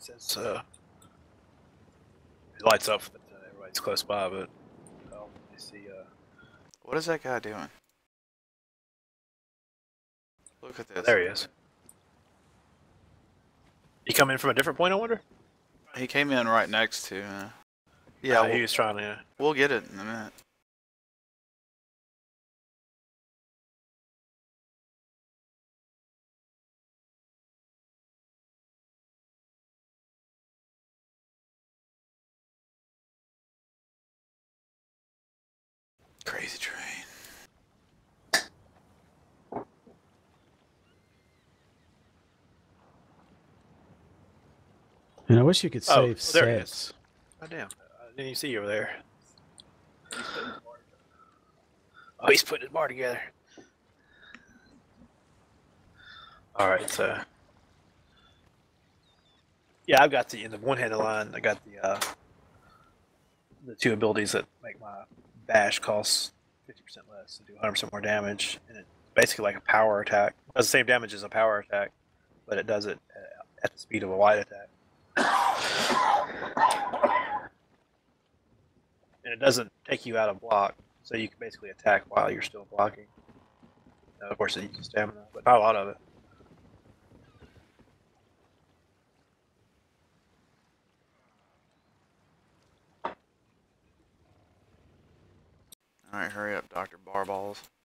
says it lights up that everybody's close by, but well, you see. What is that guy doing? Look at this. There he is. You come in from a different point, I wonder? He came in right next to. Yeah, he was trying to. We'll get it in a minute. Crazy train. And I wish you could save there he sets. is. Oh damn! I didn't even see you over there. Oh, he's putting his bar together. All right, so yeah, I've got in the one-handed line. I got the two abilities that make my bash cost 50% less to do 100% more damage, and it's basically like a power attack. It does the same damage as a power attack, but it does it at the speed of a light attack. And it doesn't take you out of block, so you can basically attack while you're still blocking. Of course, it uses stamina, but not a lot of it. Alright, hurry up, Dr. Barballs.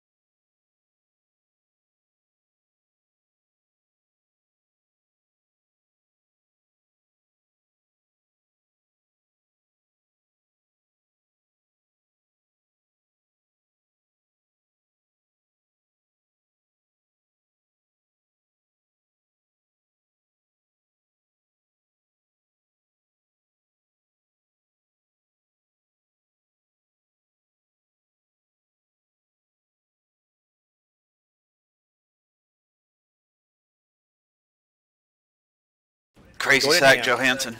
Crazy sack Johansson.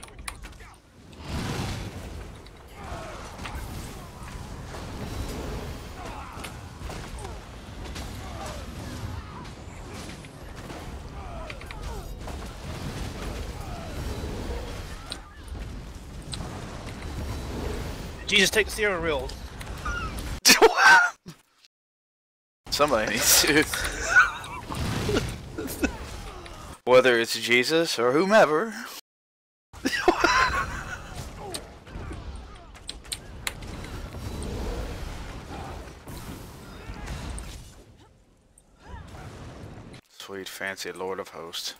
Jesus, take the steering wheel. Somebody needs to. Whether it's Jesus or whomever. Sweet fancy Lord of Hosts.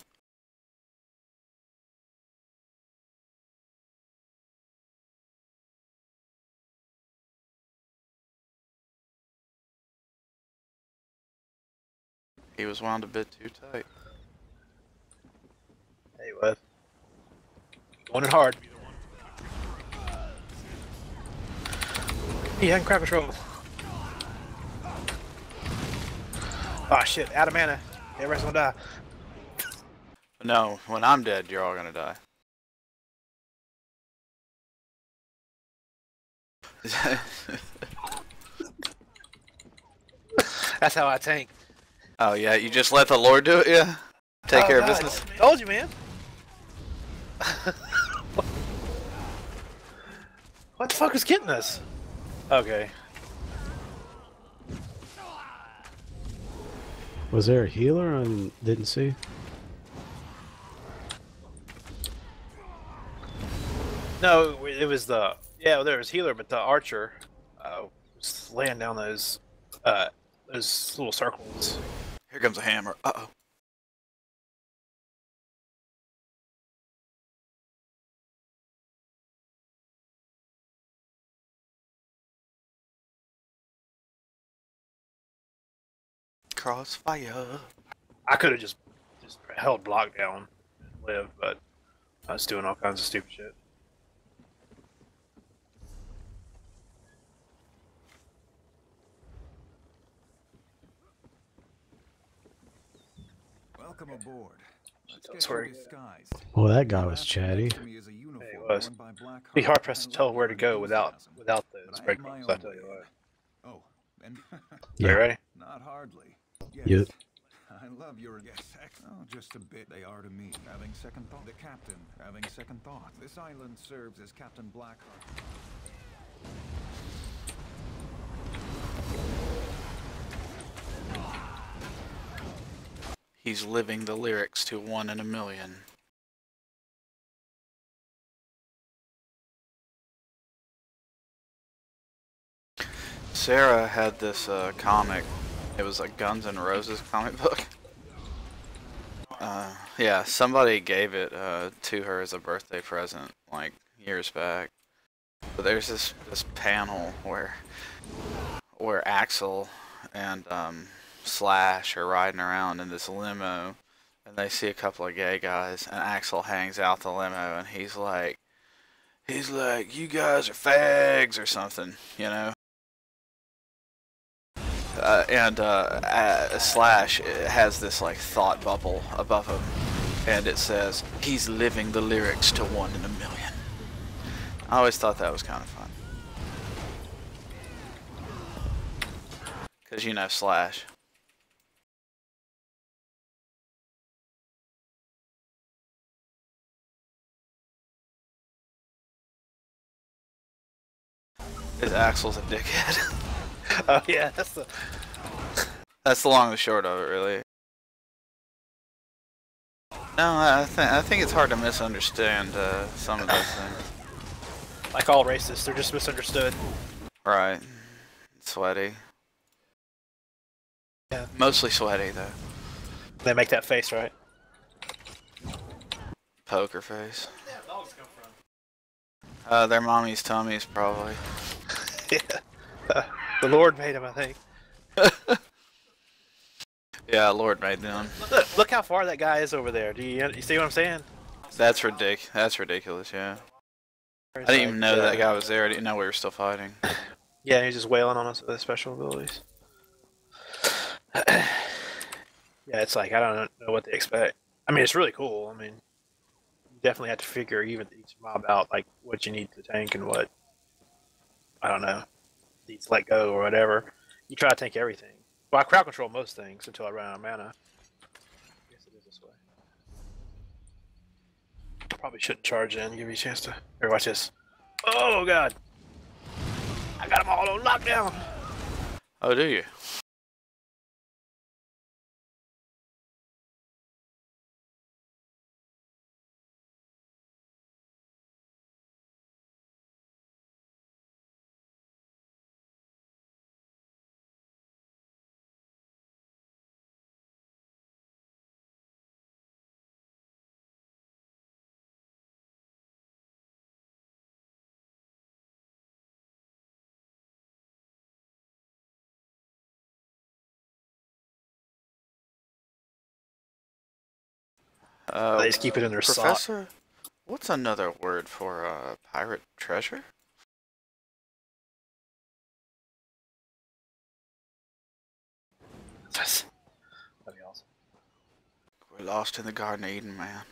He was wound a bit too tight. Hey, what? Going it hard. Yeah, I can crap control. Oh shit, out of mana. Everybody's gonna die. No, when I'm dead, you're all gonna die. That's how I tank. Oh yeah, you just let the Lord do it, yeah? Take care of business. Told you, man. What the fuck is getting us? Okay. Was there a healer? I didn't see. No, it was the there was healer, but the archer was laying down those little circles. Here comes a hammer. Uh-oh. Crossfire. I could have just held block down and lived, but I was doing all kinds of stupid shit. Welcome aboard. Let's get your disguise. Well, that guy was chatty. Hey, it was. Be hard pressed to tell where to go without the breadcrumbs. I tell you what. Oh, and Are you ready? Not hardly. Yep. I love your guess. Oh, just a bit they are to me. Having second thought. The captain, having second thought. This island serves as Captain Blackheart. He's living the lyrics to 1 in a Million. Sarah had this comic. It was a Guns N' Roses comic book. Yeah, somebody gave it to her as a birthday present, like years back. But there's this panel where Axel and Slash are riding around in this limo, and they see a couple of gay guys, and Axel hangs out the limo, and he's like, "You guys are fags" or something, you know. Slash has this like thought bubble above him, and it says, "He's living the lyrics to 1 in a Million." I always thought that was kind of fun. Because you know Slash. His Axel's a dickhead. Oh yeah, That's the long and short of it, really. No, I think it's hard to misunderstand some of those things. like all racists, they're just misunderstood. Right. Sweaty. Yeah. Mostly sweaty, though. They make that face, right? Poker face. Yeah, dogs come from. Their mommy's tummies, probably. Yeah. The Lord made them, I think. Yeah, Lord made them. Look how far that guy is over there. Do you see what I'm saying? That's ridiculous, yeah. I didn't even know that guy was there. I didn't know we were still fighting. Yeah, he's just wailing on us with his special abilities. Yeah, it's like, I don't know what to expect. I mean, it's really cool. I mean, you definitely have to figure even each mob out, like, what you need to tank and what, I don't know, needs to let go or whatever. You try to tank everything. Well, I crowd control most things until I run out of mana. I guess it is this way. Probably shouldn't charge in, give you a chance to... Here, watch this. Oh, God! I got them all on lockdown! Oh, do you? They just keep it in their sock. Professor, what's another word for pirate treasure? That'd be awesome. We're lost in the Garden of Eden, man.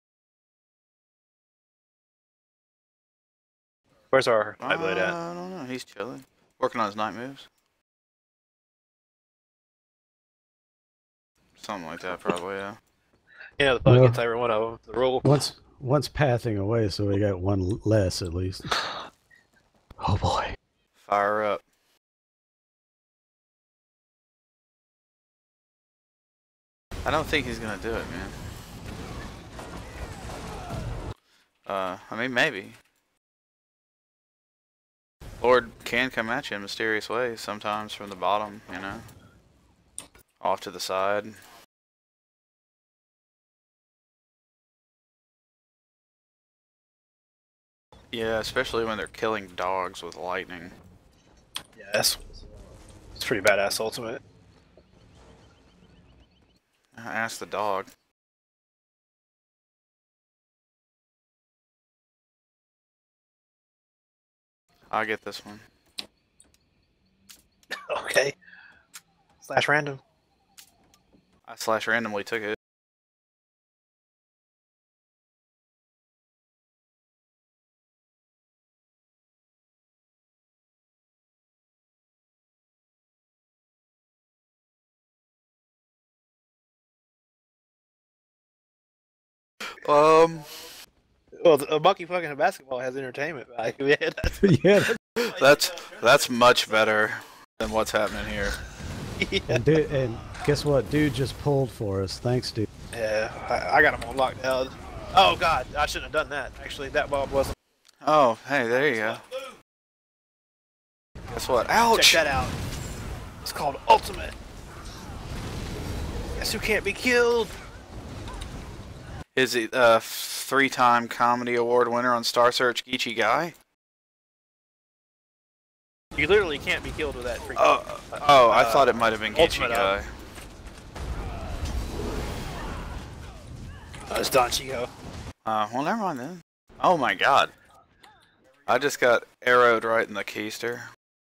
Where's our Nightblade at? I don't know. He's chilling. Working on his night moves. Something like that, probably, yeah. Yeah, the bug gets every one of them. The rule. One's pathing away, so we got one less at least. Oh boy. Fire up. I don't think he's gonna do it, man. I mean, maybe. Lord can come at you in mysterious ways, sometimes from the bottom, you know. Off to the side. Yeah, especially when they're killing dogs with lightning. Yeah, it's pretty badass ultimate. Ask the dog. I'll get this one. Okay. Slash random. I slash randomly took it. Um, Well, a monkey fucking a basketball has entertainment value. Yeah, Yeah. that's much better than what's happening here. And guess what? Dude just pulled for us. Thanks, dude. Yeah, I got him on lockdown. Oh god, I shouldn't have done that. Actually, that bomb wasn't. Oh, hey, there you go. Guess what? Ouch! Check that out. It's called Ultimate. Guess who can't be killed? Is it three-time comedy award winner on Star Search, Geechee Guy? You literally can't be killed with that freaking. Oh, I thought it might have been Geechee Ultimate Guy. It's Don Chico. Well, never mind then. Oh my god. I just got arrowed right in the keister.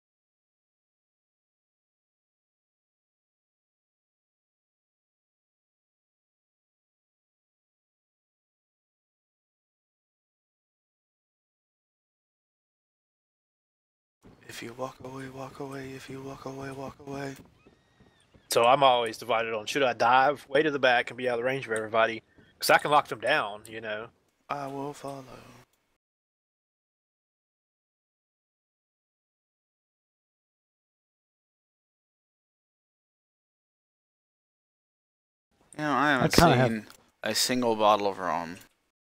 If you walk away, walk away. If you walk away, walk away. So I'm always divided on should I dive way to the back and be out of the range of everybody, because I can lock them down, you know. I will follow. You know, I haven't seen a single bottle of rum.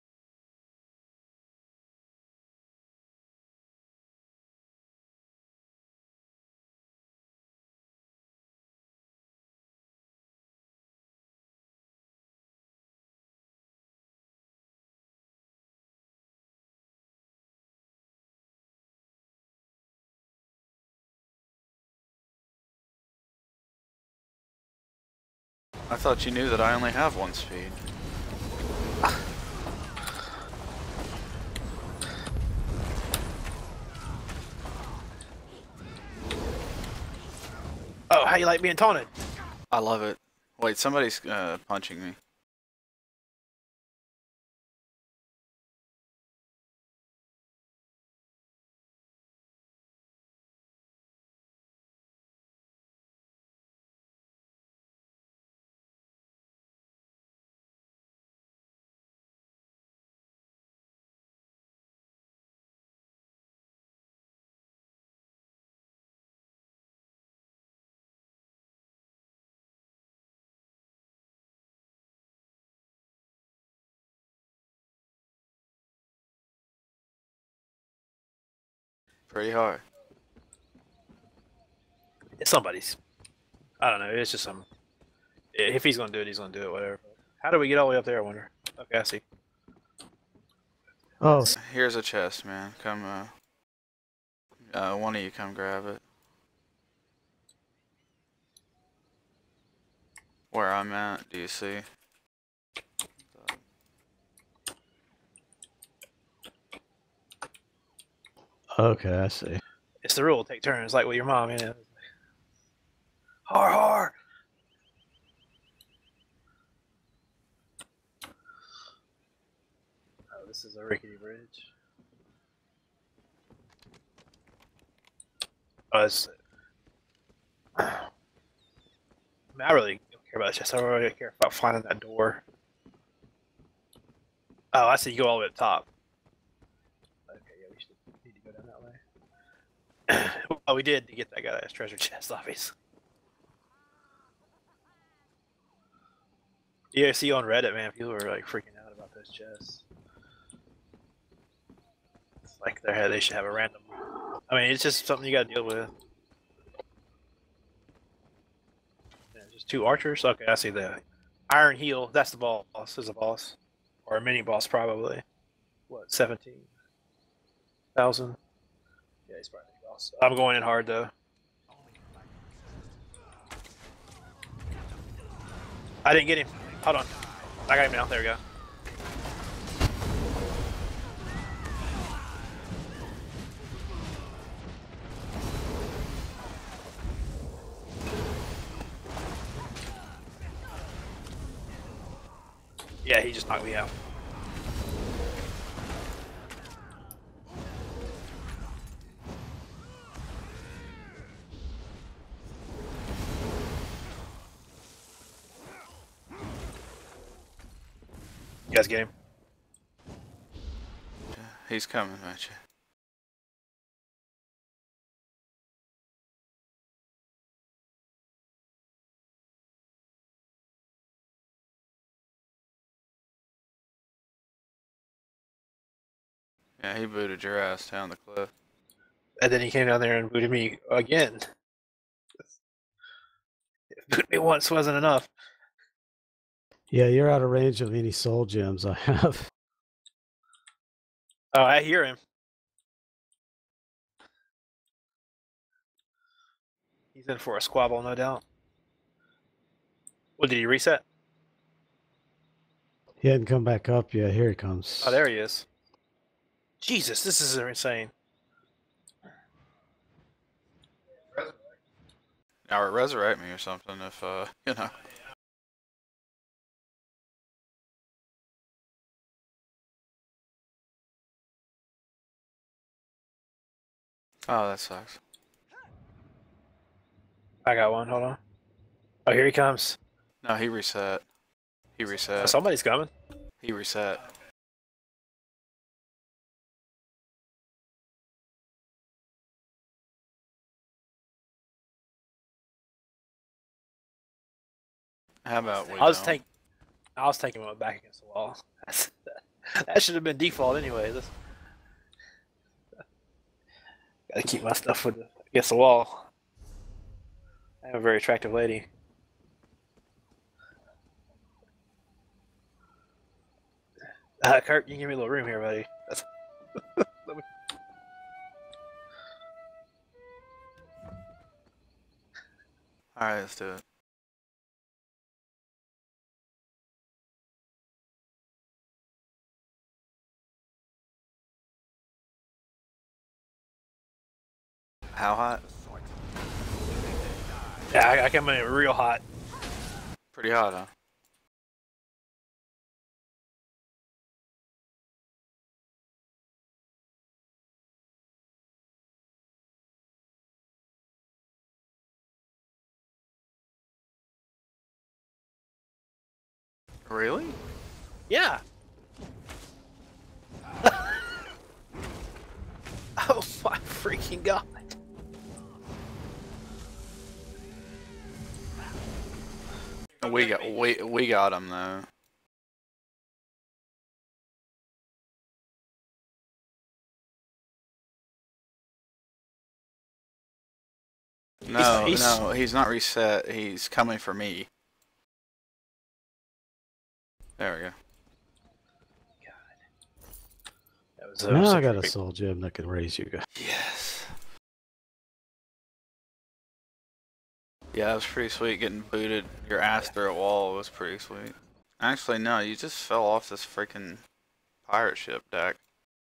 I thought you knew that I only have one speed. Oh, how you like being taunted? I love it. Wait, somebody's punching me. Pretty hard. It's somebody's. I don't know. It's just some. If he's gonna do it, he's gonna do it. Whatever. How do we get all the way up there? I wonder. Okay, I see. Oh, Here's a chest, man. Come, one of you come grab it. Where I'm at, do you see? okay, I see. It's the rule. Take turns, like with your mom. You know. Har har. Oh, this is a rickety bridge. Oh, it's. I really don't care about this. I don't really care about finding that door. Oh, I see. You go all the way to the top. Okay, yeah, we should need to go down that way. Oh, we did to get that guy's treasure chest, obviously. Yeah, see on Reddit, man, people were like freaking out about those chests. It's like they should have a random. I mean, it's just something you got to deal with. Yeah, just two archers. Okay, I see the Iron Heel. That's the boss. Is a boss, or a mini boss probably. What 17,000? Yeah, he's probably the boss. I'm going in hard though. I didn't get him. Hold on. I got him now. There we go. Yeah, he just knocked me out. You guys get him? He's coming at you. Yeah, he booted your ass down the cliff. And then he came down there and booted me again. Boot me once wasn't enough. Yeah, you're out of range of any soul gems I have. Oh, I hear him. He's in for a squabble, no doubt. What, did he reset? He hadn't come back up yet. Here he comes. Oh, there he is. Jesus, this is insane. Or resurrect me or something if, you know. Oh, that sucks. I got one, hold on. Oh, here he comes. No, he reset. He Oh, reset. somebody's coming. He reset. How about we I was don't? taking him back against the wall. That should have been default anyway. Gotta keep my stuff against the wall. I have a very attractive lady. Kurt, you can give me a little room here, buddy. Alright, let's do it. How hot? Yeah, I come in real hot. Pretty hot, huh? Really? Yeah. Oh my freaking god. We got him though. No, no, he's not reset. He's coming for me. There we go. Now I got a soul gem that can raise you guys. Yes. Yeah, that was pretty sweet. Getting booted your ass through a wall was pretty sweet. Actually, no, you just fell off this freaking pirate ship deck.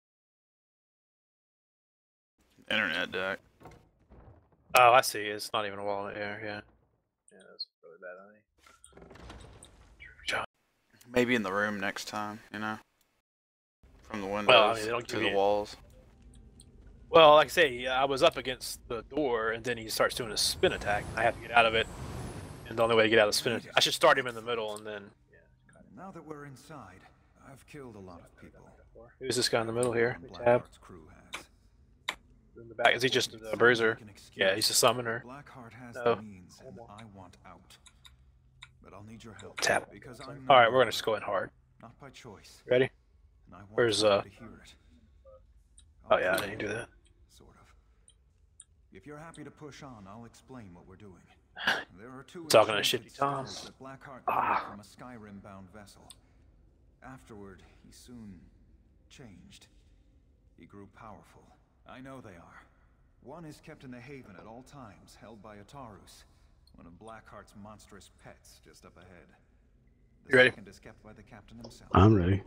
Internet deck. Oh, I see. It's not even a wall in the air. Yeah. Yeah, that's really bad on me. Maybe in the room next time, you know? From the windows Well, I mean, they don't to give the you... walls. Well, like I say, I was up against the door, and then he starts doing a spin attack. I have to get out of it, and the only way to get out of the spin attack... I should start him in the middle, and then... Yeah. Now that we're inside, I've killed a lot of people. Who's this guy in the middle here? Tab. Crew has. In the back. Is he just a bruiser? Yeah, he's a summoner. Blackheart has No. the means, and I want out. But I'll need your help. Tap. Because I'm Alright, we're gonna just go in hard. not by choice. Ready? And I want Where's, you to hear it. Oh yeah, I didn't do that. Sort of. If you're happy to push on, I'll explain what we're doing. There are two Talking to enchanted Shifty Tom. scrolls that Blackheart got from a Skyrim-bound vessel. Afterward, he soon changed. He grew powerful. I know they are. One is kept in the Haven at all times, held by Atarus, one of Blackheart's monstrous pets just up ahead. The You ready? second is kept by the captain himself. I'm ready.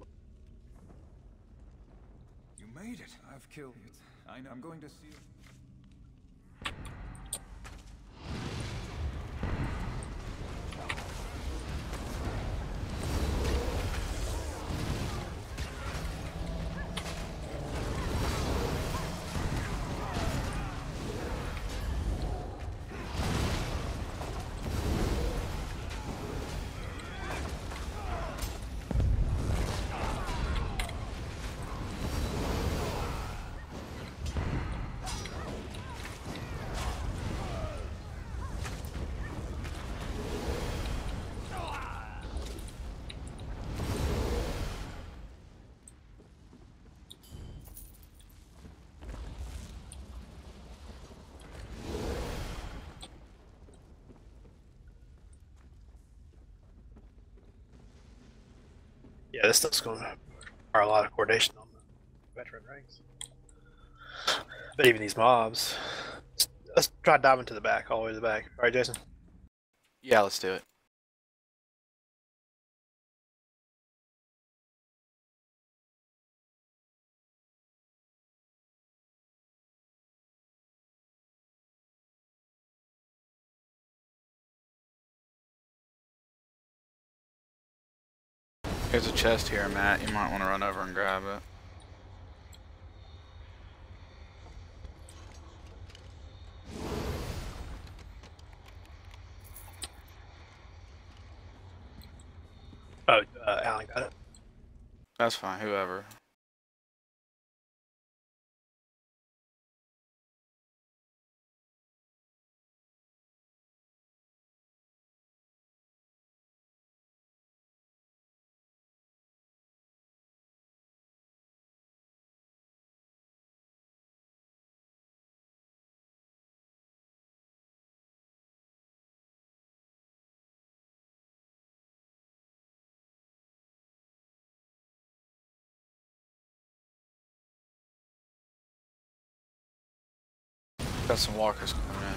You made it. I've killed it. I know. I'm going to see you. Yeah, this stuff's going to require a lot of coordination on the veteran ranks. But even these mobs, let's try diving to the back, all the way to the back. All right, Jason. Yeah, let's do it. There's a chest here, Matt. You might want to run over and grab it. Oh, Alan got it. That's fine, whoever. Got some walkers coming in.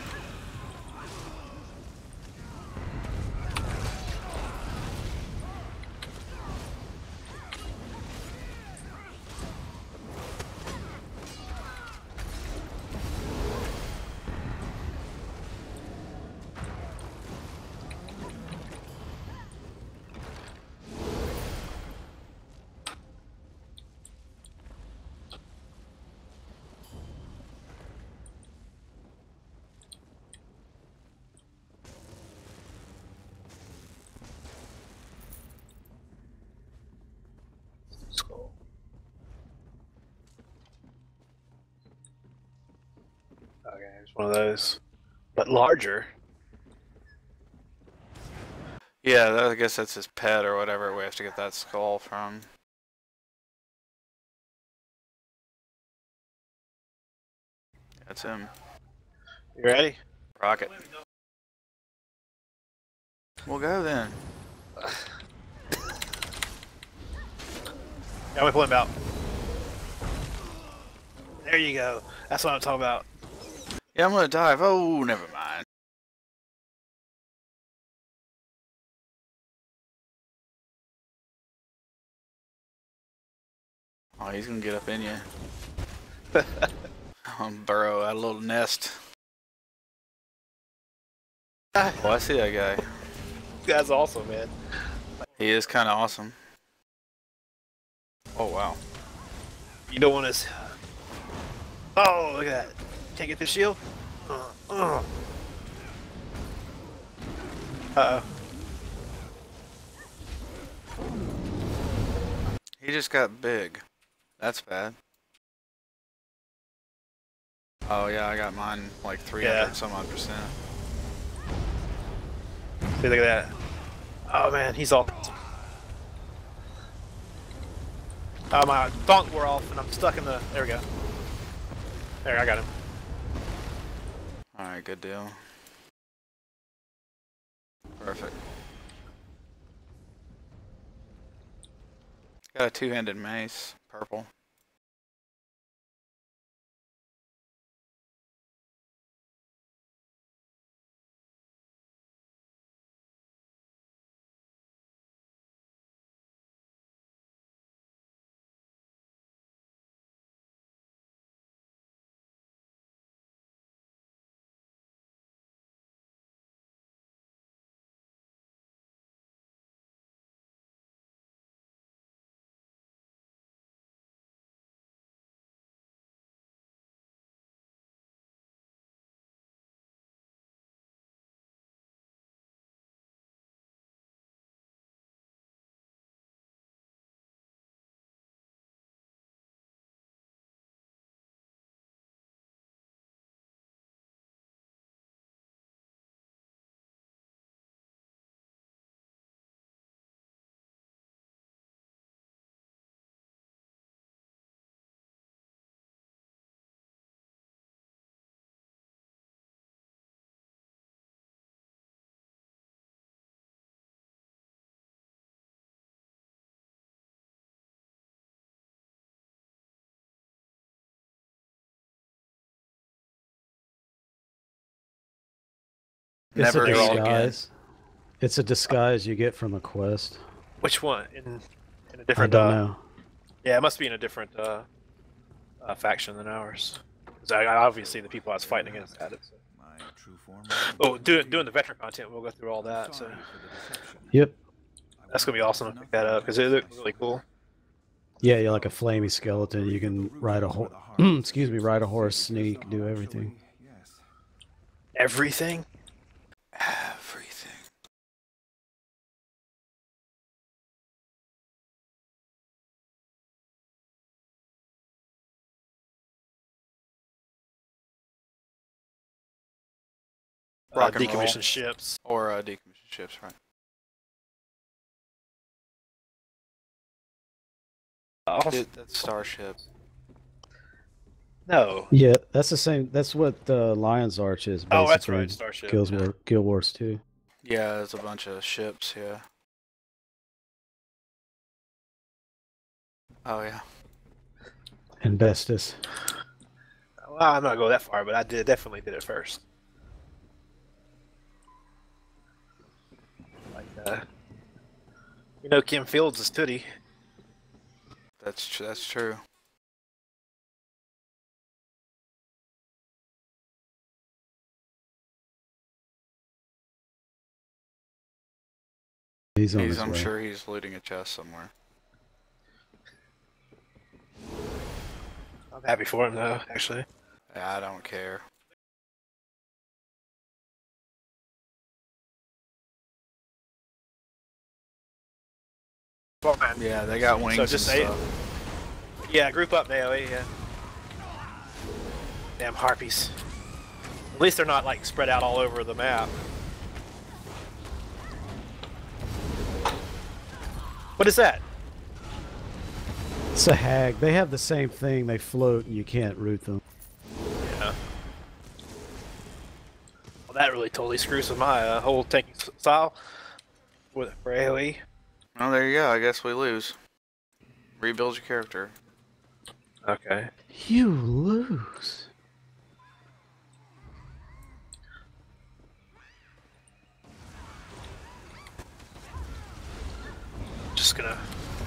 Skull. Okay, there's one of those, but larger. Yeah, I guess that's his pet or whatever we have to get that skull from. That's him. You ready? Rocket. We'll go then. Yeah, we pull him out. There you go. That's what I'm talking about. Yeah, I'm gonna dive. Oh, never mind. Oh, he's gonna get up in you. Burrow out a little nest. Oh, I see that guy. That's awesome, man. He is kind of awesome. Oh, wow. You don't want to. Oh, look at that. Can't get the shield. Uh-oh. He just got big. That's bad. Oh, yeah, I got mine like 300 some odd percent. See, look at that. Oh, man, he's all. Oh, my thonk wore off, and I'm stuck in the. There we go. There, I got him. Alright, good deal. Perfect. Got a two-handed mace, purple. It's a Never eat again. disguise. It's a disguise you get from a quest. Which one? In a I different. don't know. Yeah, it must be in a different faction than ours. Because obviously the people I was fighting against had it. So. My true form. Oh, doing the veteran content, we'll go through all that. So Sorry for the deception. Yep. that's gonna be awesome to pick that up because it looks really cool. Yeah, you're like a flamey skeleton. You can ride a horse. Excuse me, ride a horse, sneak, do everything. Yes. Everything. Everything. Rock and roll. Decommissioned ships. Or decommissioned ships, right? Oh, Dude, that's Starship. no. Yeah, that's the same. That's what Lion's Arch is. Basically. Oh, that's right, Starship. Guild Wars 2. Yeah, there's a bunch of ships, yeah. Oh, yeah. And Bestis. Well, I'm not gonna go that far, but I definitely did it first. Like, Kim Fields is Tootie. That's true. He's on his I'm way. sure he's looting a chest somewhere. I'm happy for him though, actually. Yeah, I don't care. Fine. Yeah, they got wings So just and say stuff. Yeah, group up, AoE, yeah. Damn harpies. At least they're not like spread out all over the map. What is that? It's a hag. They have the same thing. They float and you can't root them. Yeah. Well, that really totally screws with my whole tanking style for AoE. Well, there you go. I guess we lose. Rebuild your character. Okay. You lose. Just gonna.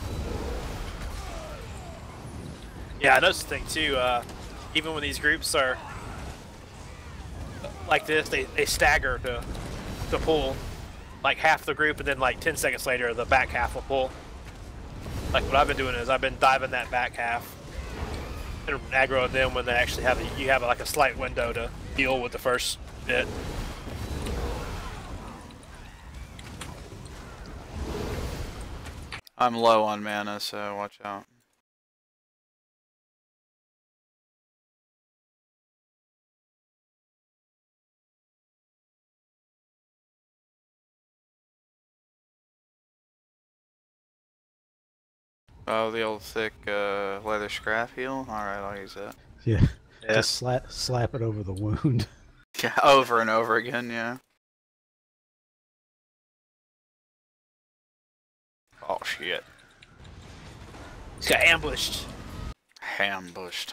Yeah, I noticed the thing too. Even when these groups are like this, they stagger to pull. Like half the group, and then like 10 seconds later, the back half will pull. Like what I've been doing is I've been diving that back half and aggroing them when they actually have you have like a slight window to deal with the first bit. I'm low on mana, so watch out. Oh, the old thick leather scrap heel? Alright, I'll use that. Yeah. Yeah. Just slap it over the wound. Yeah, over and over again, yeah. Oh shit. He's got ambushed. Ambushed.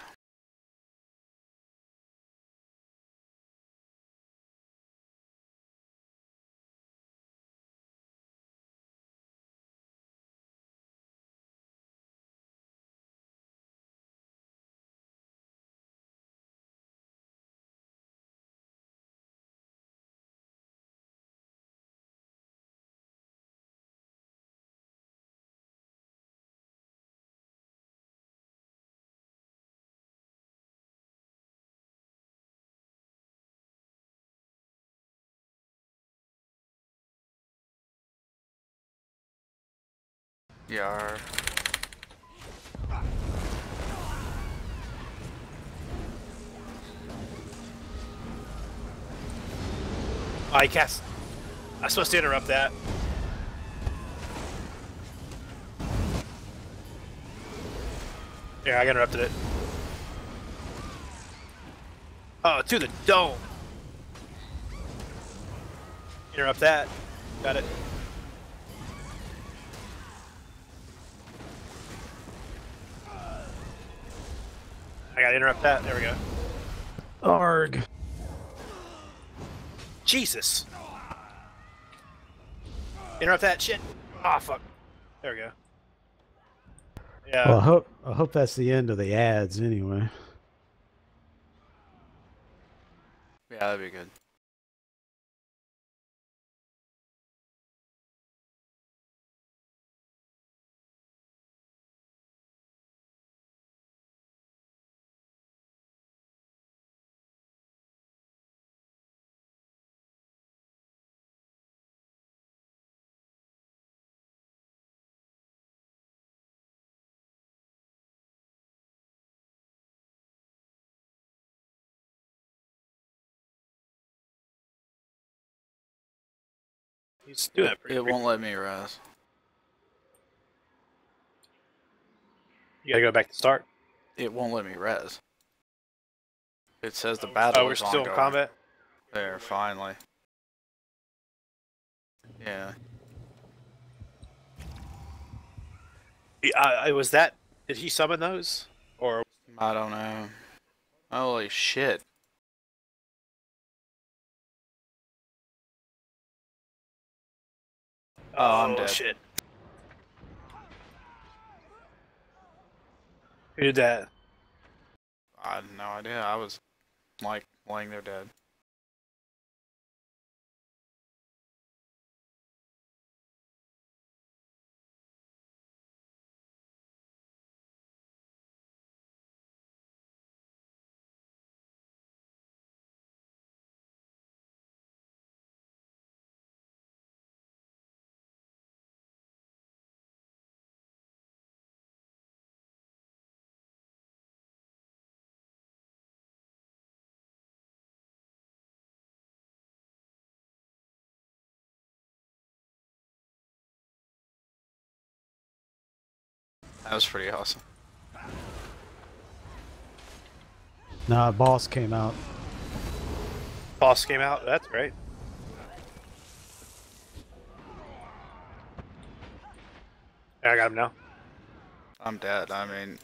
Yar. Oh, he cast. I'm supposed to interrupt that. Yeah, I interrupted it. Oh, to the dome. Interrupt that. Got it. I gotta interrupt that. There we go. Arg. Jesus. Interrupt that shit. Ah, fuck. There we go. Yeah. Well, I hope that's the end of the ads anyway. Yeah, that'd be good. He's doing it pretty It won't let frequently. me res. You gotta go back to start. It won't let me res. It says the Oh, battle we're is still in ongoing. combat? There, finally. Yeah. Was that... Did he summon those? Or... I don't know. Holy shit. Oh, I'm dead. Shit. Who did that? I had no idea. I was, like, laying there dead. That was pretty awesome. Nah, boss came out. Boss came out? That's great. Yeah, I got him now. I'm dead. I mean,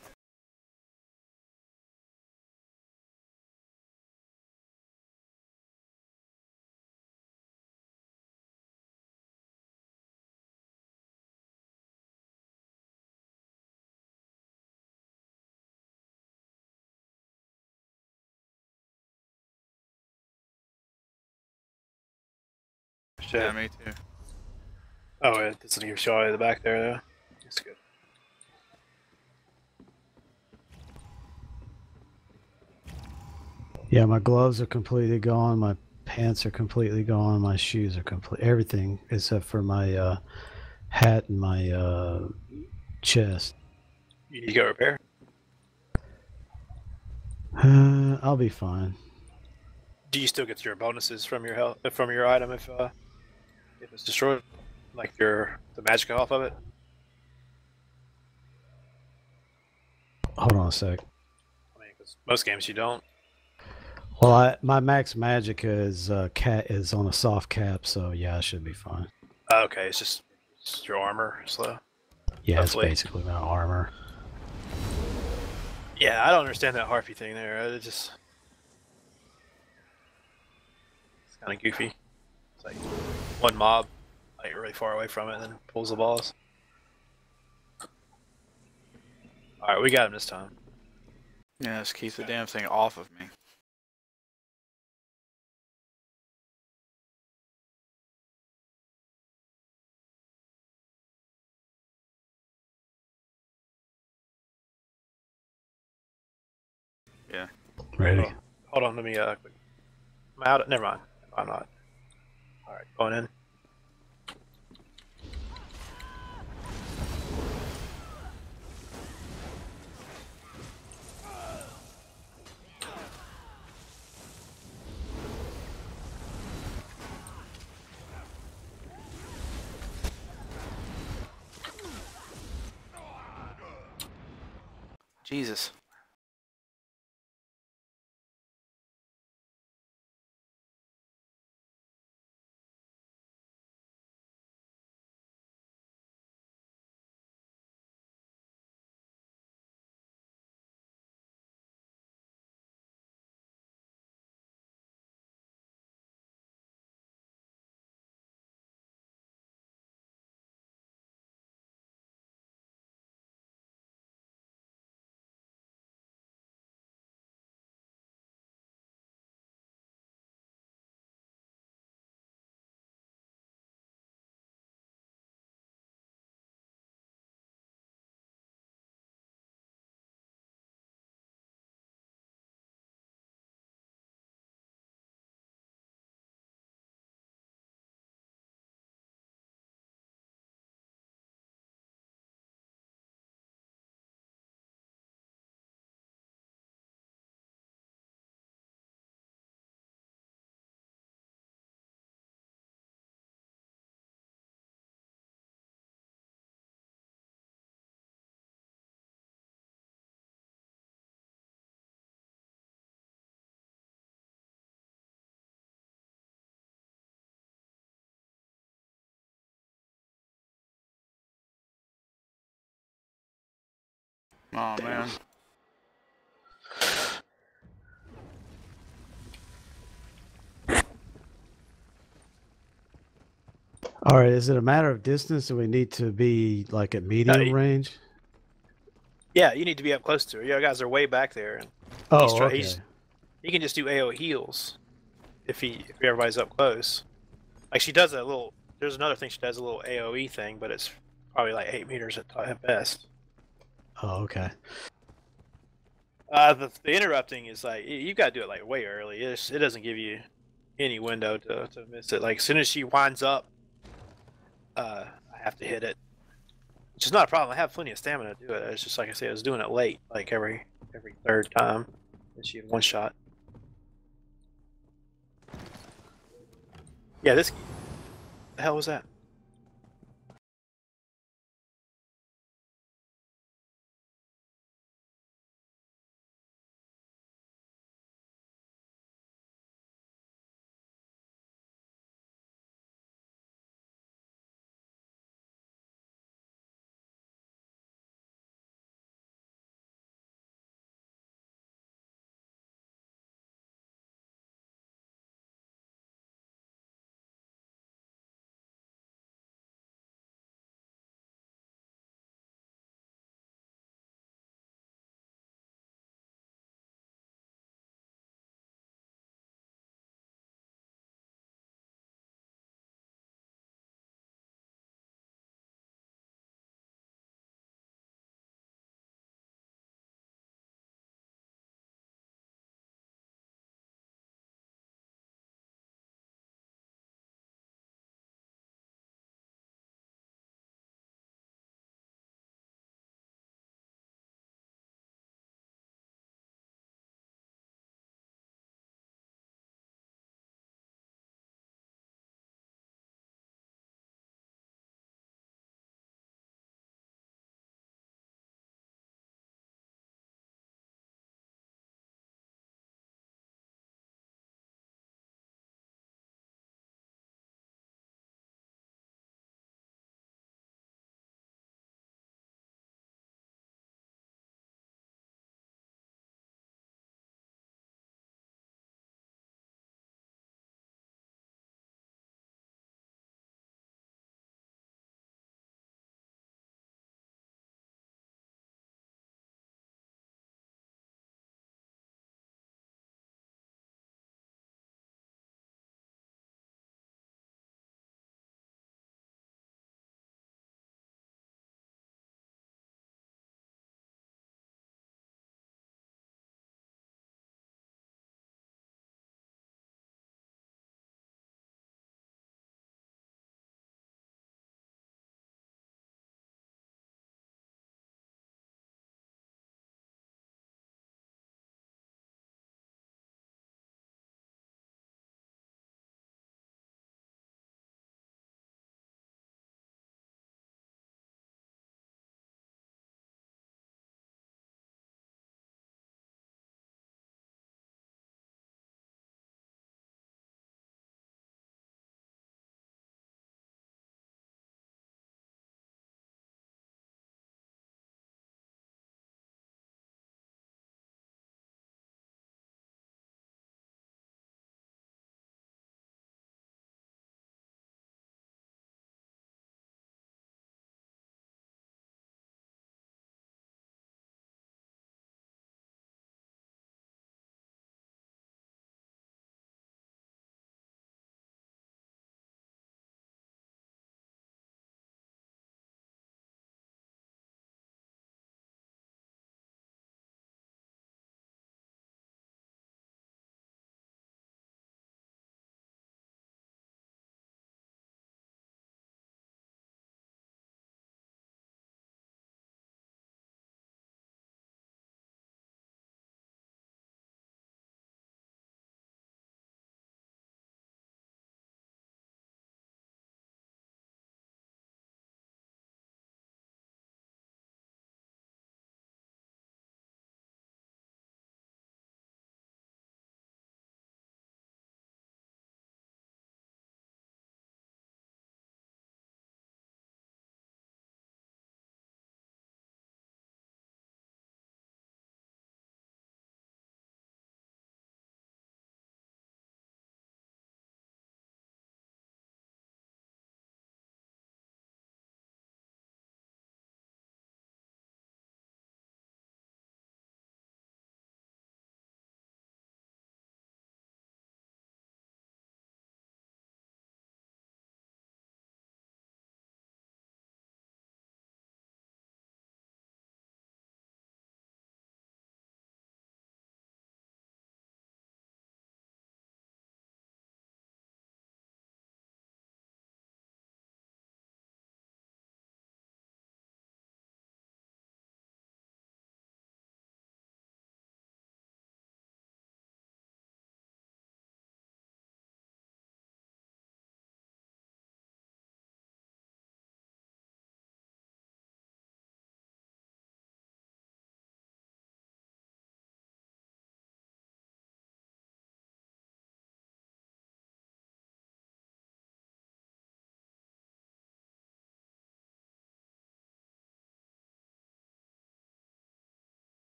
Shit. yeah, me too. Oh, it doesn't even show you the back there, though. That's good. Yeah, my gloves are completely gone. My pants are completely gone. My shoes are complete. Everything except for my hat and my chest. You need to go repair? I'll be fine. Do you still get your bonuses from your health, from your item if it's destroyed? Like the magic off of it? Hold on a sec. I mean, 'cause most games you don't. Well, my max magic is cat is on a soft cap, so yeah, I should be fine. Okay, it's just your armor slow. Yeah, Hopefully. it's basically my armor. Yeah, I don't understand that harpy thing there. It's kind of goofy. It's like one mob, like really far away from it, and then pulls the boss. All right, we got him this time. Yeah, just keep the damn thing off of me. Yeah. Ready? Oh, hold on, let me quick. I'm out. Never mind. I'm not. All right, going in. Jesus. Oh man. All right, is it a matter of distance? Do we need to be like at medium range? Yeah, you need to be up close to her. Your guys are way back there, and Oh, okay. he can just do AO heals if everybody's up close. Like she does a little. There's another thing she does, a little AOE thing, but it's probably like 8 meters at best. Oh, okay. The interrupting is like you got to do it like way early. It doesn't give you any window to miss it. Like as soon as she winds up, I have to hit it, which is not a problem. I have plenty of stamina to do it. It's just like I said, I was doing it late, like every third time, and she had one shot. Yeah, this. The hell was that?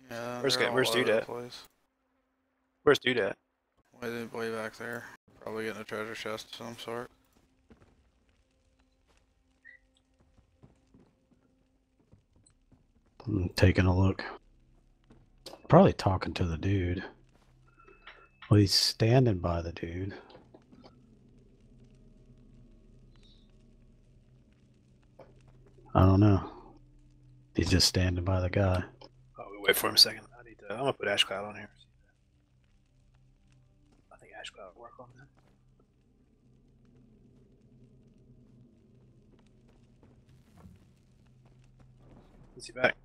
Yeah, Where's they're all Where's over Dude the at? place. Where's Dude at? Way back there. Probably getting a treasure chest of some sort. I'm taking a look. Probably talking to the dude. Well, he's standing by the dude. I don't know. He's just standing by the guy. Oh, we wait for him a second. I'm gonna put Ash Cloud on here. I think Ash Cloud will work on that. Is he back?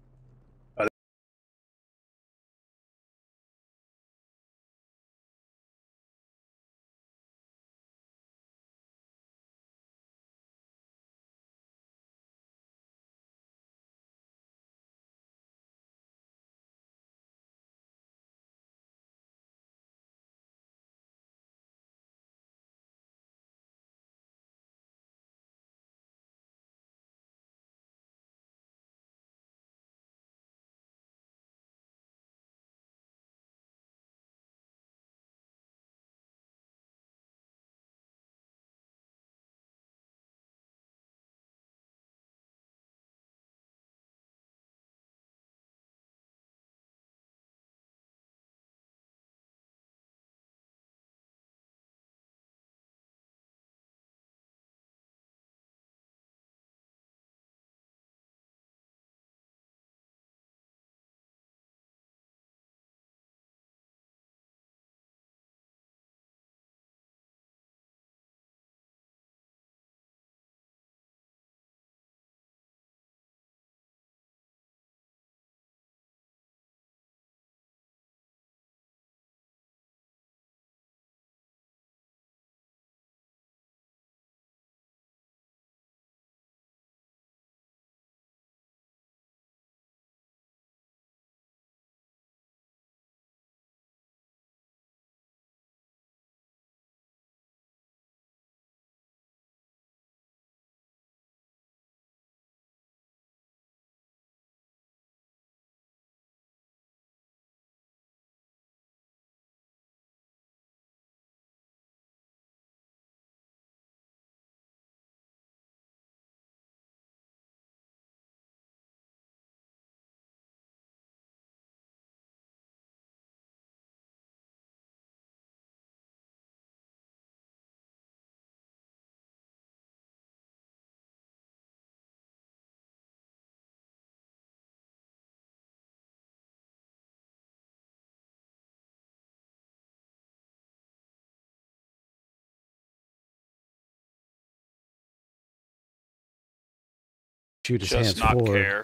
Shoot his Just hands not forward. care.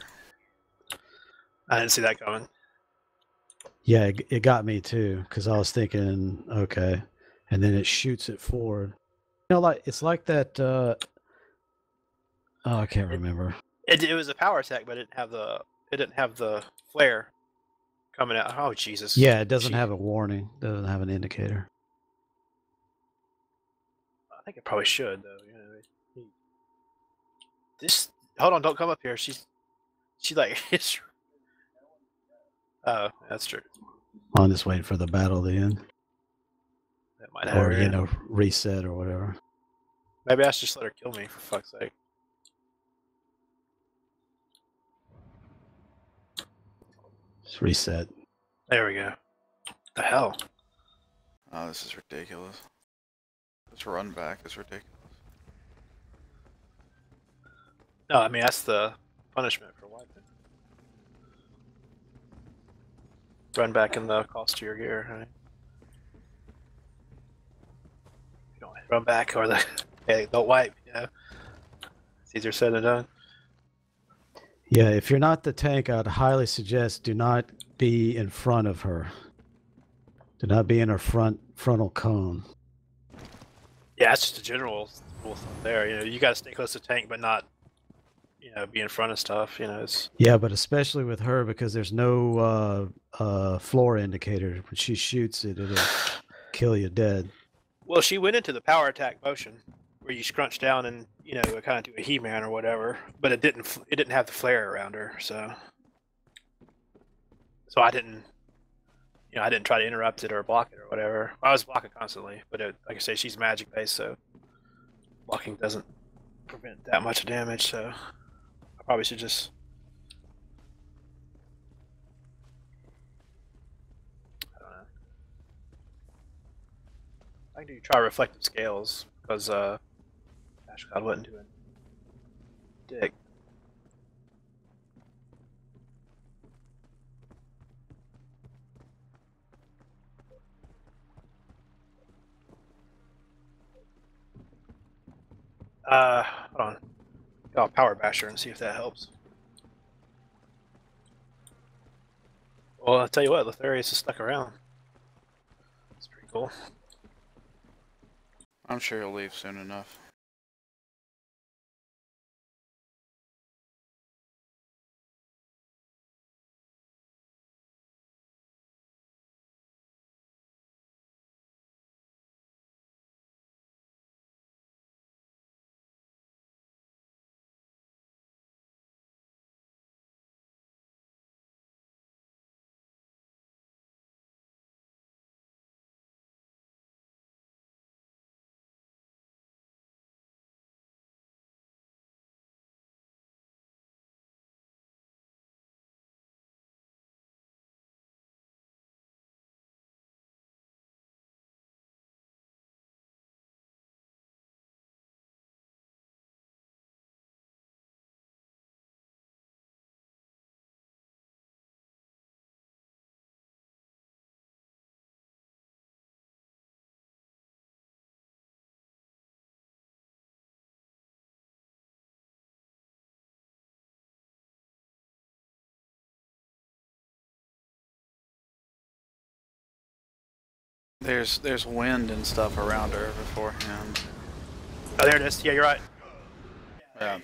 I didn't see that coming. Yeah, it got me too because I was thinking, okay, and then it shoots it forward. You know, like it's like that. Oh, I can't remember. It was a power attack, but it didn't have the flare coming out. Oh Jesus! Yeah, it doesn't have a warning. Doesn't have an indicator. I think it probably should though. You know, this. Hold on! Don't come up here. She like. Oh, that's true. I'm just waiting for the battle to end, That might or happen. reset or whatever. Maybe I should just let her kill me for fuck's sake. Just reset. There we go. The hell? Oh, this is ridiculous. This run back is ridiculous. No, I mean that's the punishment for wiping. Run back in the cost to your gear. Right? You don't run back or the hey, don't wipe. You know, it's easier said than done. Yeah, if you're not the tank, I'd highly suggest do not be in front of her. Do not be in her frontal cone. Yeah, it's just a general rule there. You know, you got to stay close to tank, but not, you know, be in front of stuff. You know, it's Yeah, but especially with her because there's no floor indicator. When she shoots it, it'll kill you dead. well, she went into the power attack motion where you scrunch down and you know kind of do a He-Man or whatever, but it didn't have the flare around her, so So I didn't, I didn't try to interrupt it or block it or whatever. I was blocking constantly, but like I say, she's magic based, so blocking doesn't prevent that much damage. So I probably should just. I don't know. I can do try reflective scales because Ash God wasn't doing dick. Hold on. I'll power basher and see if that helps. Well, I'll tell you what, Lotharius is stuck around. That's pretty cool. I'm sure he'll leave soon enough. There's wind and stuff around her beforehand. Oh, there it is. Yeah, you're right. Yeah.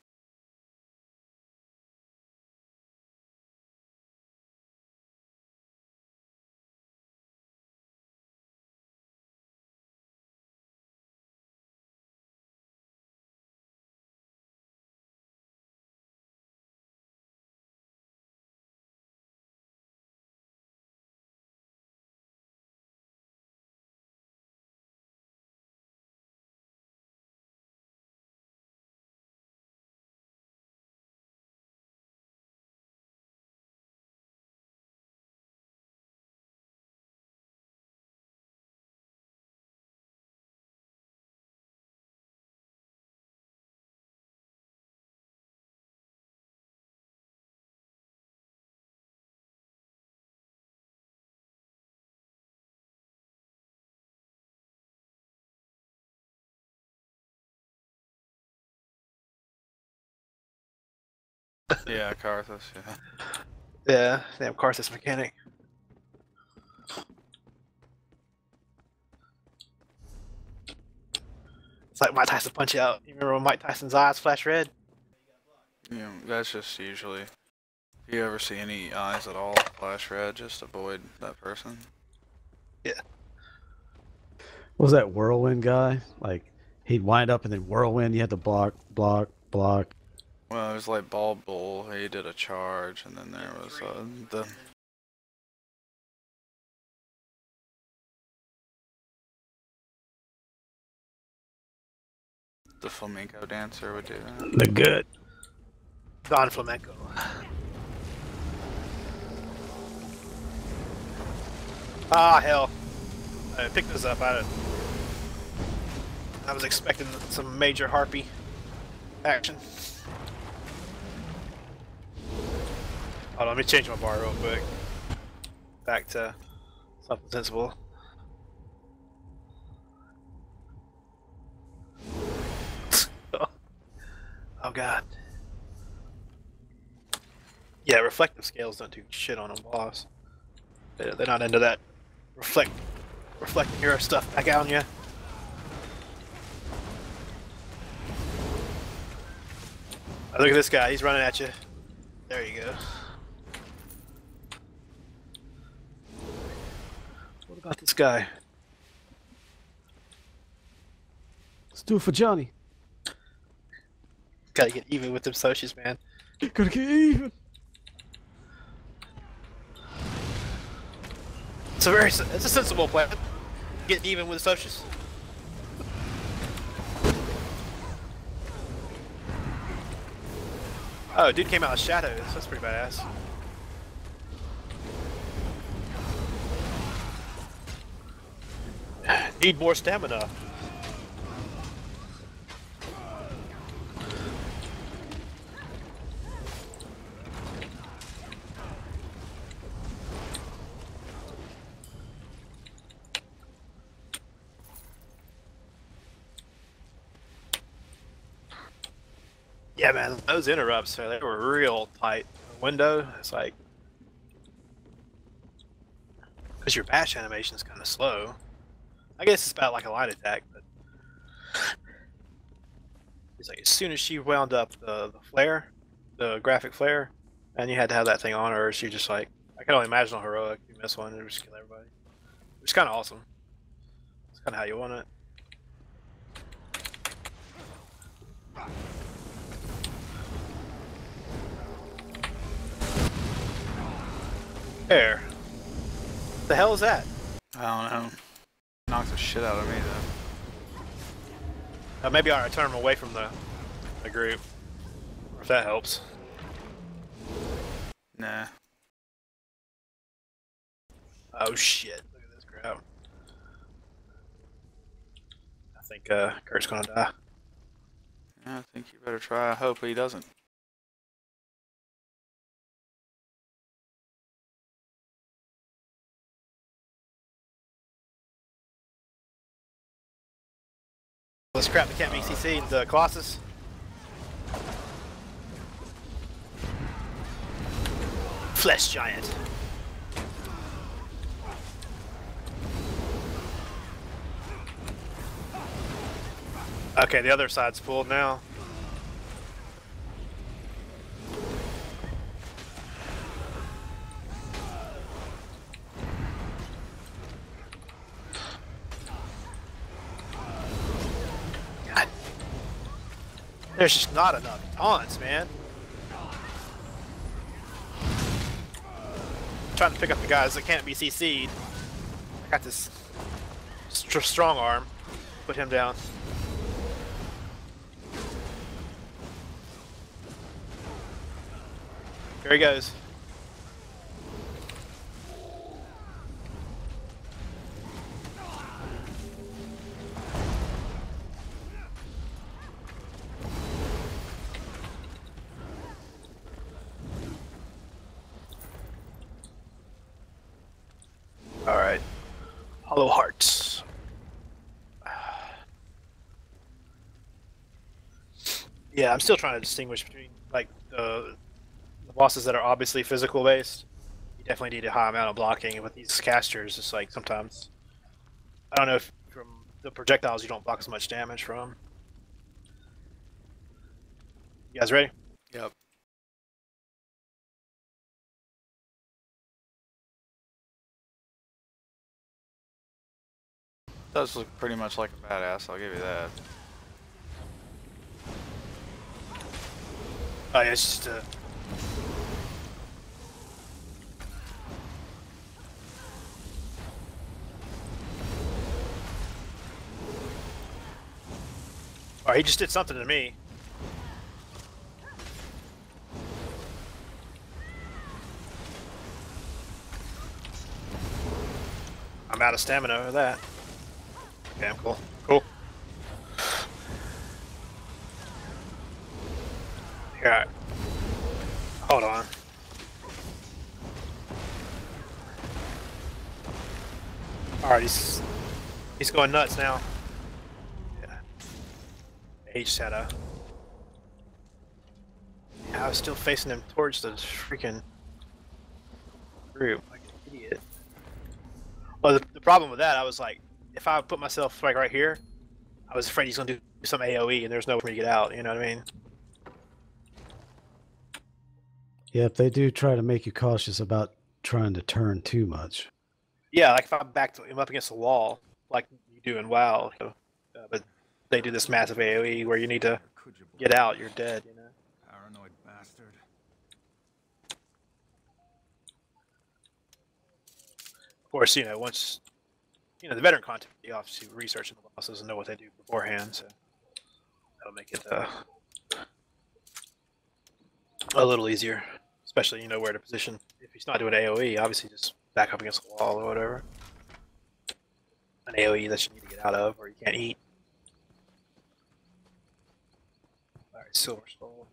Yeah, Carthus, yeah. Yeah, damn Carthus mechanic. It's like Mike Tyson punch out. You remember when Mike Tyson's eyes flash red? You know, that's just usually, if you ever see any eyes at all flash red, just avoid that person. Yeah. What was that whirlwind guy? Like, he'd wind up and then whirlwind. You had to block, block, block. Well, it was like Ball Bull, he did a charge, and then there was the flamenco dancer would do that. The good. Don Flamenco. Ah, hell. I picked this up. I was expecting some major harpy action. Hold on, let me change my bar real quick. Back to something sensible. Oh god. Yeah, reflective scales don't do shit on a boss. They're not into that reflecting hero stuff back out on you. Oh, look at this guy, he's running at you. There you go. What about this guy? Let's do it for Johnny. Gotta get even with them socials, man. Gotta get even. It's a sensible plan. Getting even with the socials. Oh, dude came out of shadows. That's pretty badass. Need more stamina. Yeah, man, those interrupts, they were real tight. The window, it's like, because your bash animation is kind of slow. I guess it's about like a light attack, but it's like as soon as she wound up the flare, the graphic flare, and you had to have that thing on her, she just like, I can only imagine on heroic, you miss one, it would just kill everybody. It's kind of awesome. It's kind of how you want it. There. What the hell is that? I don't know. Knocked the shit out of me though. Maybe I ought to turn him away from the group. Or if that helps. Nah. Oh shit, look at this crowd. I think Kurt's gonna die. Yeah, I think you better try. I hope he doesn't. Let's crap that can't be CC'd, the Colossus. Flesh Giant. Okay, the other side's pulled now. God. There's just not enough taunts, man. I'm trying to pick up the guys that can't be CC'd. I got this strong arm. Put him down. Here he goes. All right. Hollow Hearts. Yeah, I'm still trying to distinguish between like the bosses that are obviously physical based. You definitely need a high amount of blocking, and with these casters, it's like sometimes I don't know if from the projectiles you don't block as much damage from. You guys ready? Yep. Does look pretty much like a badass, I'll give you that. Oh yeah, it's just Alright, he just did something to me. I'm out of stamina over that. Okay, I'm cool. Cool. Here, hold on. Alright, he's going nuts now. Yeah. He just had a... Yeah, I was still facing him towards the freaking group like an idiot. Well, the problem with that, I was like, if I put myself like right here, I was afraid he's gonna do some AoE and there's no way for me to get out, you know what I mean? Yeah, if they do try to make you cautious about trying to turn too much. Yeah, like if I'm back to him up against the wall, like you do in WoW, you know, but they do this massive AoE where you need to get out, you're dead, you know? Paranoid bastard. course, once the veteran content, you obviously researching the bosses and know what they do beforehand, so that'll make it a little easier. Especially you know where to position. If he's not doing AOE, obviously just back up against the wall or whatever. An AOE that you need to get out of, or you can't eat. All right, Silver Skull.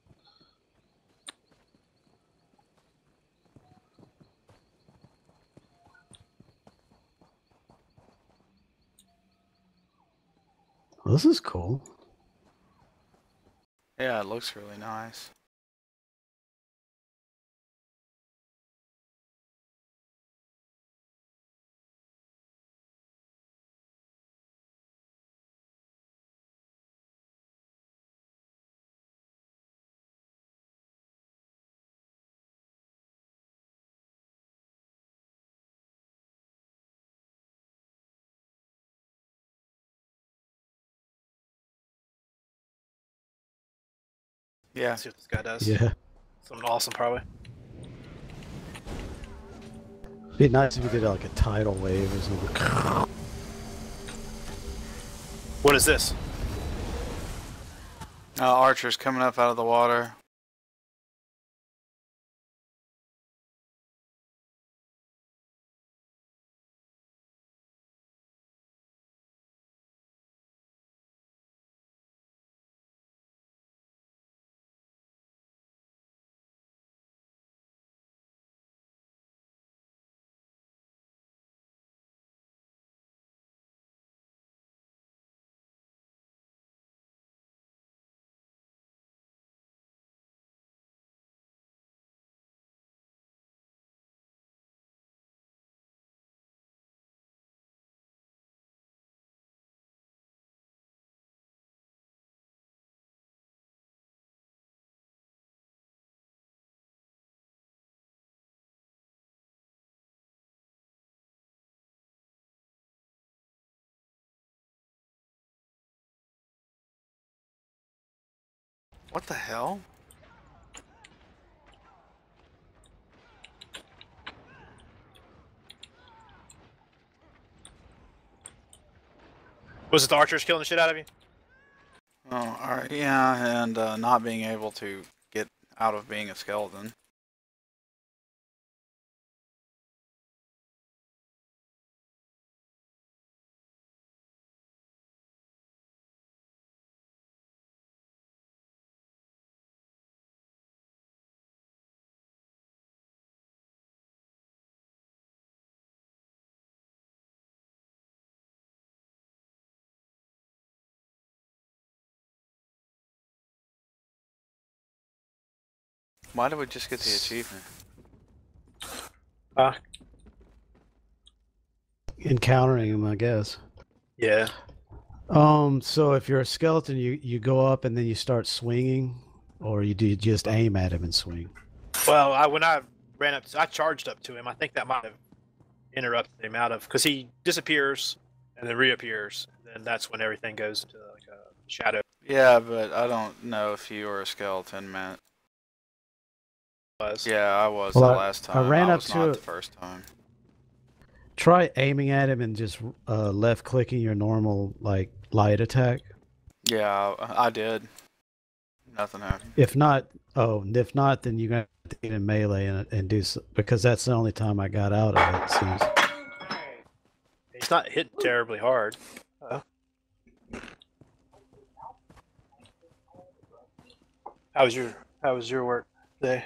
Well, this is cool. Yeah, it looks really nice. Yeah. Let's see what this guy does. Yeah. Something awesome, probably. Be nice if you did like a tidal wave or something. What is this? Archers coming up out of the water. What the hell? Was it the archers killing the shit out of you? Oh, alright, yeah, and not being able to get out of being a skeleton. Why did we just get the achievement? Encountering him, I guess. Yeah. So if you're a skeleton, you go up and then you start swinging, or you do just aim at him and swing. Well, when I ran up, I charged up to him. I think that might have interrupted him out of because he disappears and then reappears. And then that's when everything goes into like a shadow. Yeah, but I don't know if you were a skeleton, man. Yeah, I was Well, the last time. I ran up was to not it. the first time. Try aiming at him and just left clicking your normal like light attack. Yeah, I did. Nothing happened. If not, then you're gonna have to get in melee and do so, because that's the only time I got out of it. It seems. He's not hitting terribly hard. How was your work today?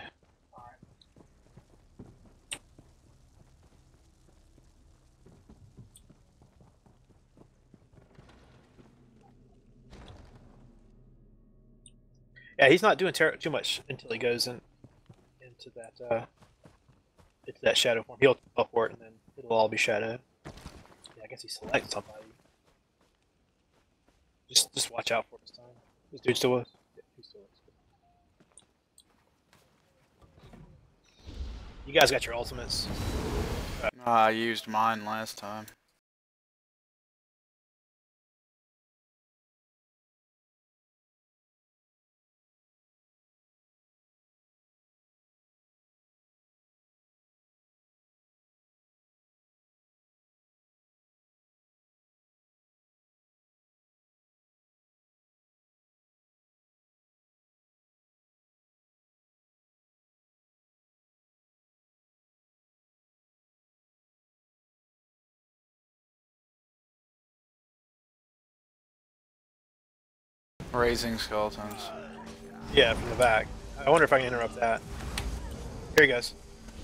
Yeah, he's not doing too much until he goes into that shadow form. He'll teleport and then it'll all be shadow. Yeah, I guess he selects somebody. Just watch out for this time. This dude still was. Yeah, he still is. You guys got your ultimates. I used mine last time. Raising skeletons. Yeah, from the back. I wonder if I can interrupt that. Here he goes.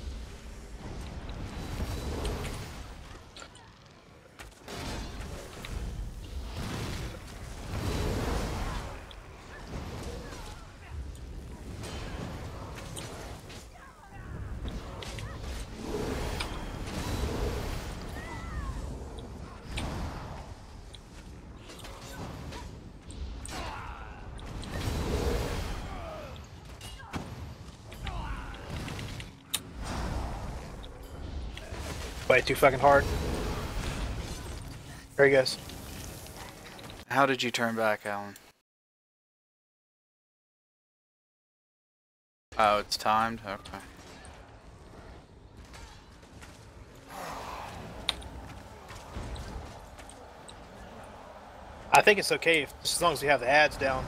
Way too fucking hard. Here he goes. How did you turn back, Alan? Oh, it's timed? Okay. I think it's okay if, just as long as we have the ads down.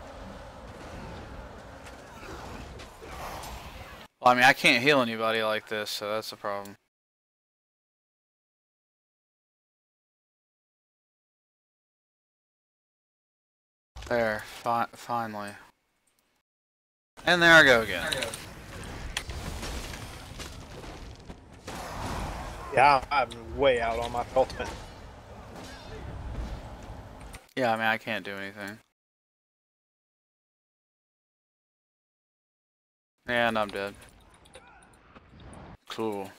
Well, I mean, I can't heal anybody like this, so that's the problem. There, finally. And there I go again. Yeah, I'm way out on my ultimate. Yeah, I mean, I can't do anything. And I'm dead. Cool.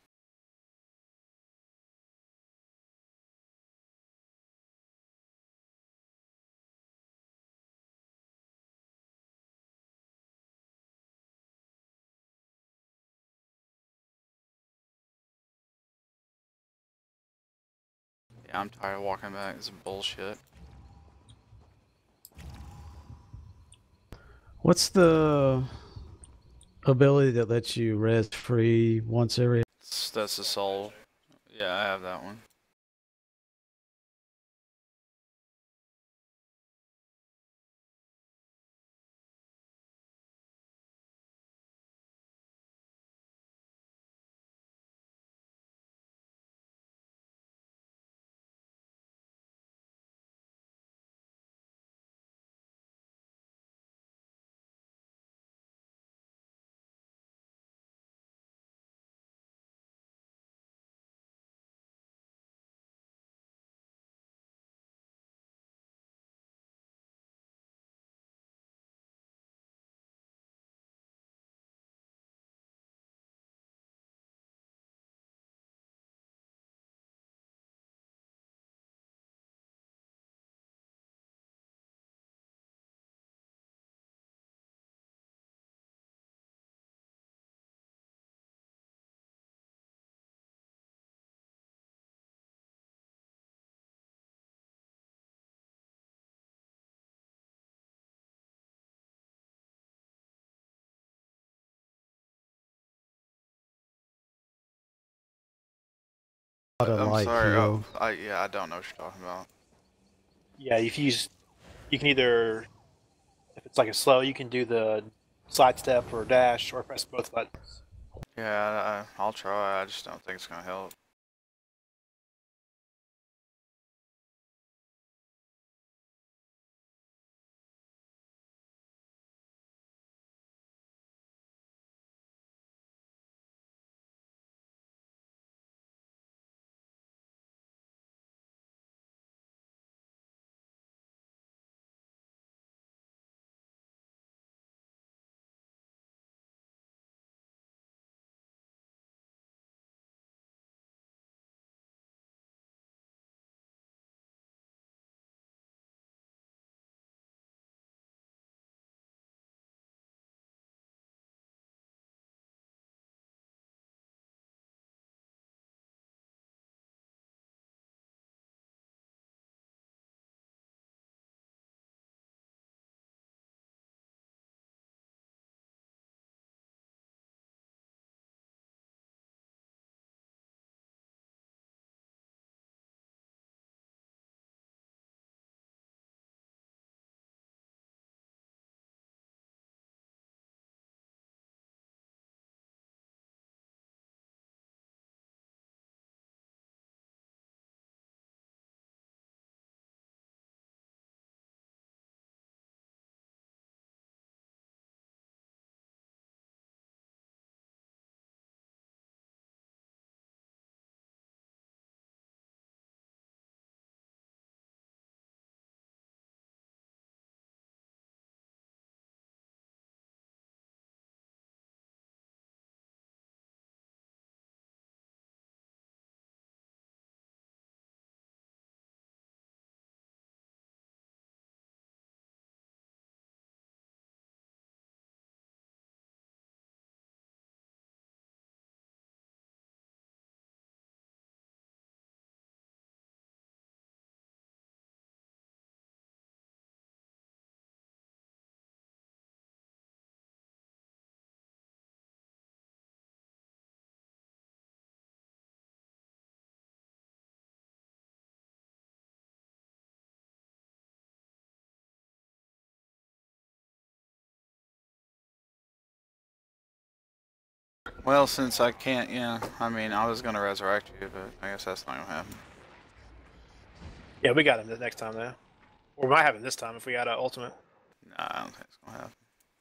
Yeah, I'm tired of walking back. This is bullshit. What's the ability that lets you res free once every? That's the soul. Yeah, I have that one. I'm Light sorry. heal. Oh, yeah, I don't know what you're talking about. Yeah, if you can either, if it's like a slow, you can do the side step or dash or press both buttons. Yeah, I'll try. I just don't think it's gonna help. Well, since I can't, yeah. I mean, I was gonna resurrect you, but I guess that's not gonna happen. Yeah, we got him the next time though. Or we might have him this time if we got an ultimate. Nah, I don't think it's gonna happen.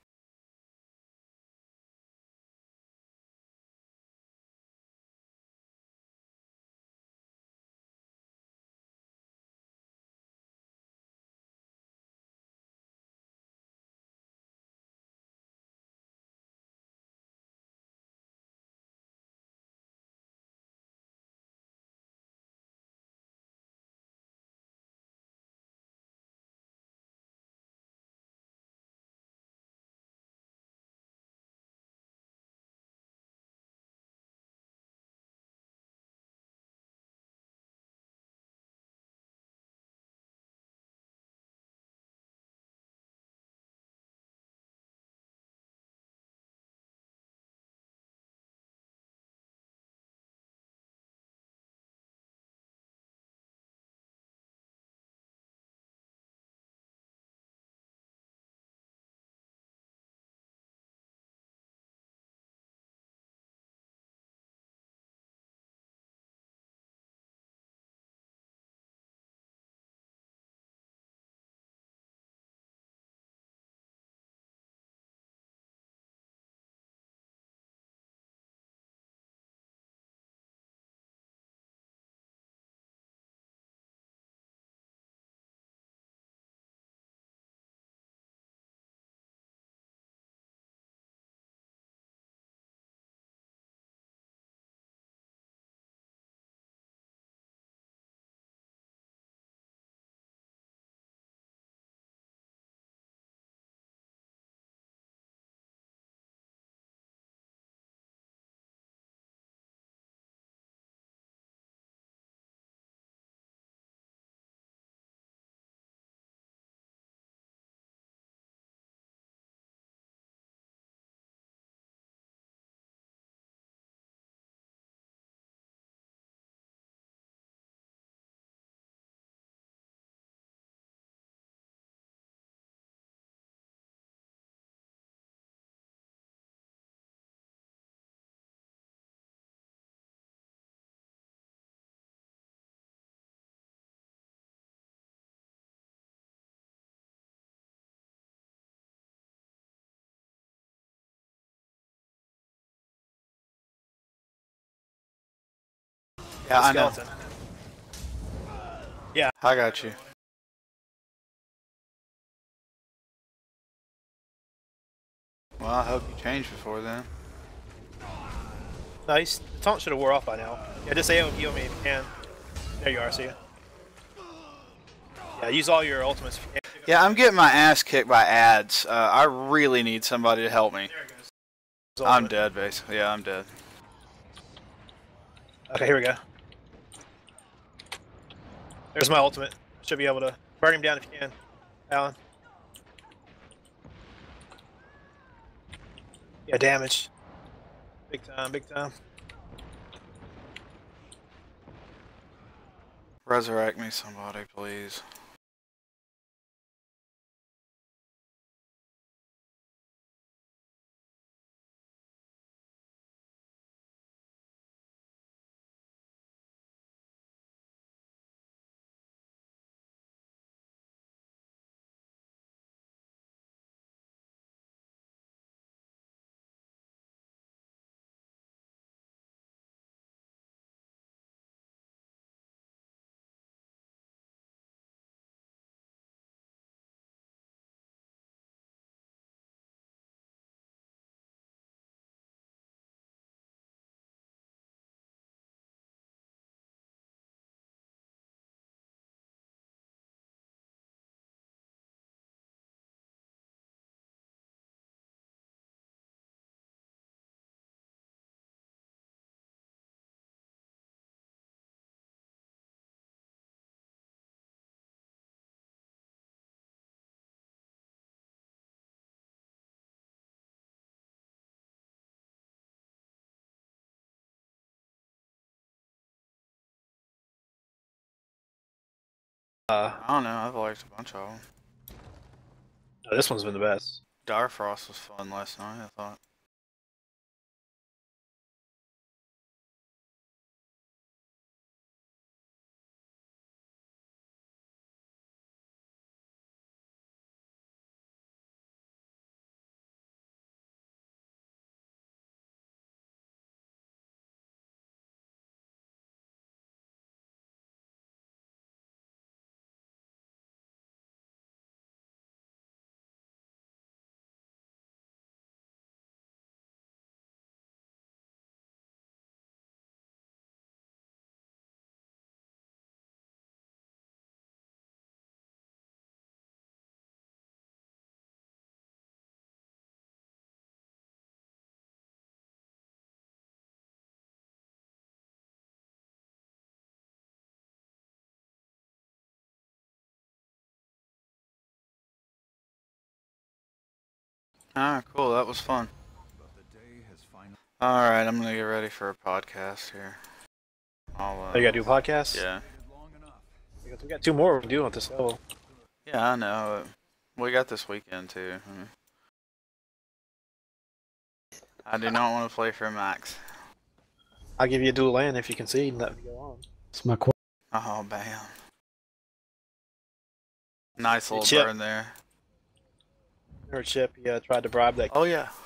Yeah, The I know. skeleton. Yeah. I got you. Well, I hope you change before then. No, the taunt should have wore off by now. Yeah, just AO heal me if you can. There you are, see ya. Yeah, use all your ultimates if you can. Yeah, I'm getting my ass kicked by ads. I really need somebody to help me. I'm dead, basically. Yeah, I'm dead. Okay, here we go. There's my ultimate. Should be able to burn him down if you can, Alan. Yeah, damage. Big time, big time. Resurrect me, somebody, please. I don't know. I've liked a bunch of them. No, this one's been the best. Direfrost was fun last night, I thought. Ah, cool. That was fun. But the day has finally. All right, I'm gonna get ready for a podcast here. Oh, you gotta do a podcast? Yeah. Long enough. Because we got 2 more we can do on this level. Yeah, I know. We got this weekend too. I do not want to play for max. I'll give you a dual land if you concede and let me go on. It's my question. Oh, bam. Nice little Chip. burn there. Her chip, yeah, tried to bribe that. Oh, yeah.